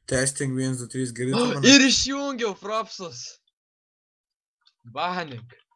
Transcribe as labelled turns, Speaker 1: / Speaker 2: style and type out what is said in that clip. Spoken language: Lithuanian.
Speaker 1: Testing 1, 2, 3, girdite mane?
Speaker 2: Ir išjungiau propsus. Banik.